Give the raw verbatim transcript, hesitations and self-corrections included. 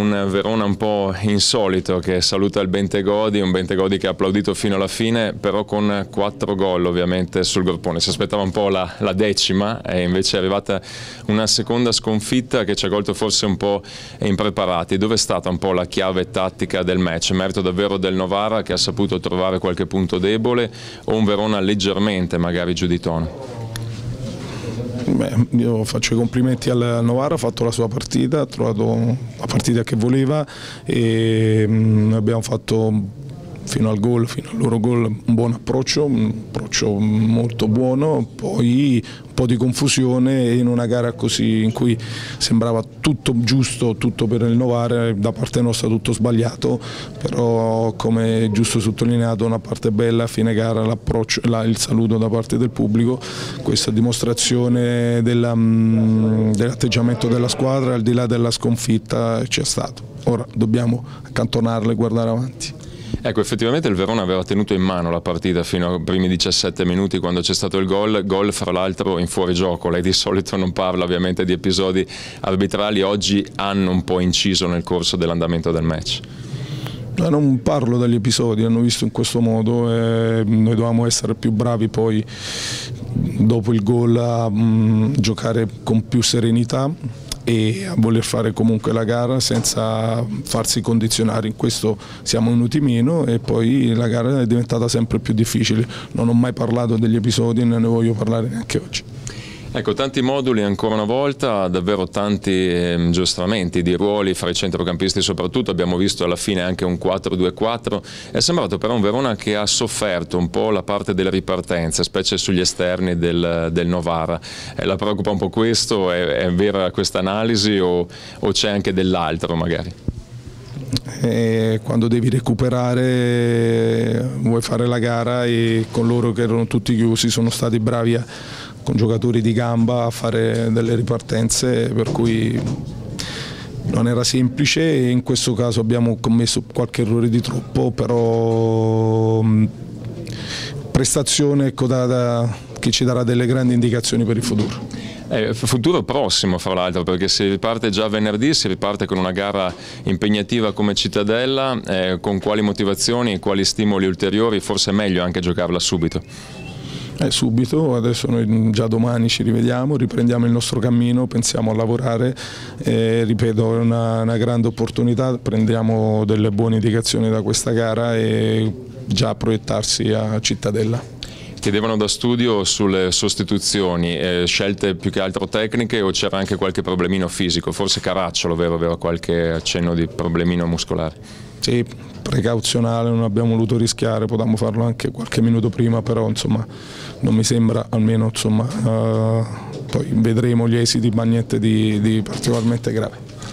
un Verona un po' insolito che saluta il Bentegodi, un Bentegodi che ha applaudito fino alla fine, però con quattro gol ovviamente sul groppone. Si aspettava un po' la, la decima e invece è arrivata una seconda sconfitta che ci ha colto forse un po' impreparati. Dove è stata un po' la chiave tattica del match? Merito davvero del Novara che ha saputo trovare qualche punto debole o un Verona leggermente magari giù di tono? Beh, io faccio i complimenti al Novara, ha fatto la sua partita, ha trovato la partita che voleva e mh, abbiamo fatto fino al gol, fino al loro gol un buon approccio, un approccio molto buono, poi un po' di confusione in una gara così in cui sembrava tutto giusto, tutto per il Novara, da parte nostra tutto sbagliato, però come giusto sottolineato una parte bella a fine gara, l'approccio, il saluto da parte del pubblico, questa dimostrazione dell'atteggiamento della squadra al di là della sconfitta c'è stato. Ora dobbiamo accantonarla e guardare avanti. Ecco, effettivamente il Verona aveva tenuto in mano la partita fino ai primi diciassette minuti quando c'è stato il gol, gol fra l'altro in fuorigioco. Lei di solito non parla ovviamente di episodi arbitrali, oggi hanno un po' inciso nel corso dell'andamento del match. No, non parlo degli episodi, hanno visto in questo modo e noi dovevamo essere più bravi poi dopo il gol a mh, giocare con più serenità e a voler fare comunque la gara senza farsi condizionare. In questo siamo venuti meno e poi la gara è diventata sempre più difficile. Non ho mai parlato degli episodi e non ne voglio parlare neanche oggi. Ecco, tanti moduli ancora una volta, davvero tanti eh, giostramenti di ruoli fra i centrocampisti soprattutto, abbiamo visto alla fine anche un quattro due quattro, è sembrato però un Verona che ha sofferto un po' la parte delle ripartenze, specie sugli esterni del, del Novara. Eh, la preoccupa un po' questo? È, è vera questa analisi o, o c'è anche dell'altro magari? E quando devi recuperare vuoi fare la gara e con loro che erano tutti chiusi sono stati bravi a, con giocatori di gamba a fare delle ripartenze per cui non era semplice e in questo caso abbiamo commesso qualche errore di troppo, però prestazione ecco, da, da, che ci darà delle grandi indicazioni per il futuro. Eh, futuro prossimo fra l'altro, perché si riparte già venerdì, si riparte con una gara impegnativa come Cittadella, eh, con quali motivazioni e quali stimoli ulteriori, forse è meglio anche giocarla subito. Eh, subito, adesso noi già domani ci rivediamo, riprendiamo il nostro cammino, pensiamo a lavorare, eh, ripeto è una, una grande opportunità, prendiamo delle buone indicazioni da questa gara e già proiettarsi a Cittadella. Chiedevano da studio sulle sostituzioni, eh, scelte più che altro tecniche o c'era anche qualche problemino fisico, forse Caracciolo, vero, aveva qualche accenno di problemino muscolare? Sì, precauzionale, non abbiamo voluto rischiare, potevamo farlo anche qualche minuto prima, però insomma non mi sembra, almeno insomma, uh, poi vedremo gli esiti, ma niente di, di particolarmente grave.